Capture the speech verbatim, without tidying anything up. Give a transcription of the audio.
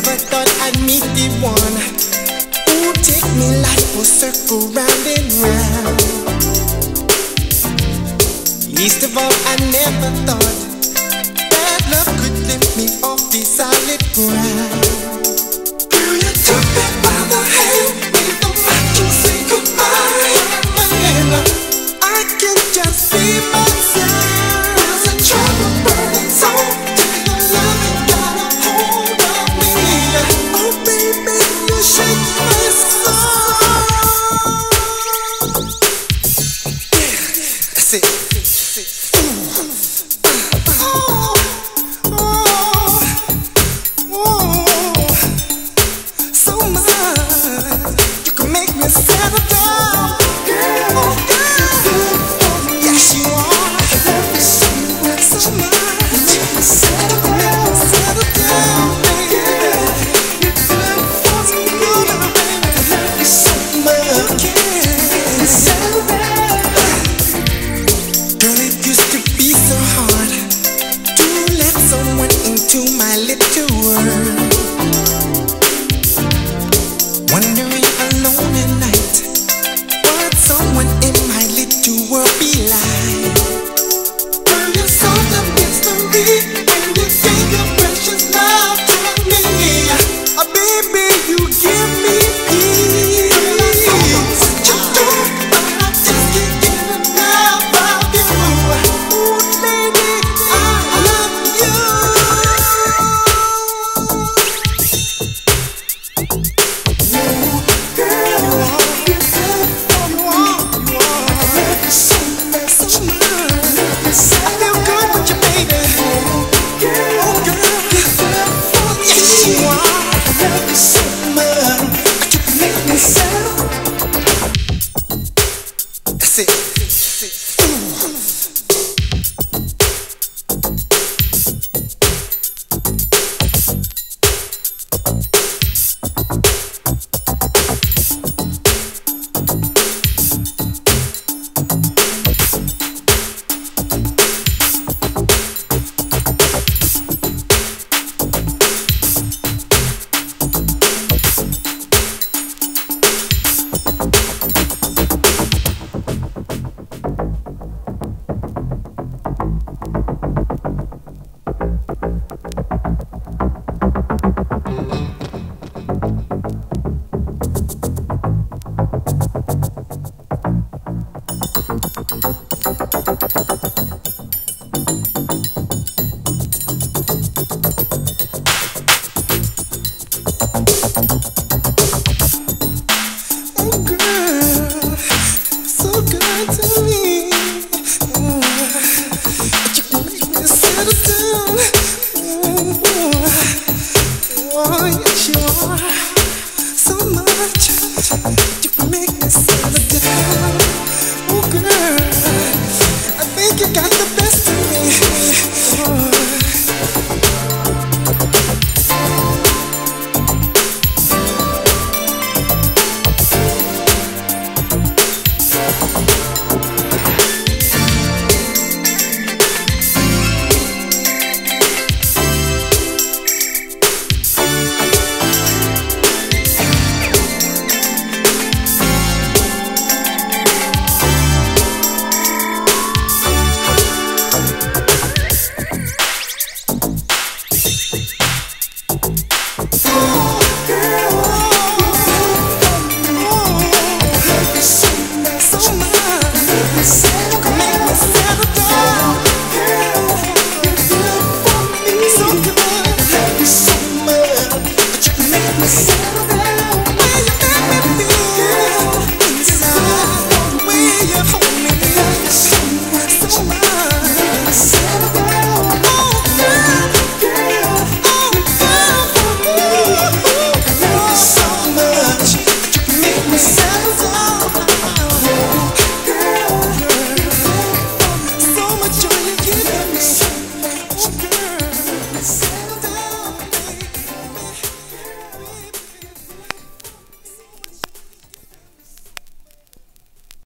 never thought I'd meet the one who take me life will circle round and round. Least of all, I never thought that love could lift me off the solid ground. Girl, you took me by the hand, made the magic say goodbye. And I can just be myself. There's a trouble burning soul. Take the love and got a hold of me. Oh baby, you shake my soul. Yeah, that's it. Settle down, girl. Oh, girl. Yes, you are. I love you so much, so much. Settle down, settle down, baby. You're good for me, baby. I love you so much. Yeah. Settle down. Girl, it used to be so hard to let someone into my little world. Wondering alone at night what someone in my little world be like. Girl, you solved the mystery when you gave your precious love to me. Oh, baby, you give me peace. Girl, I don't know what you do, but I just can't get enough of you. Ooh, lady, I love you. That's it. Oh girl, so good to me. Oh, but you can make me settle down. Oh, oh, oh,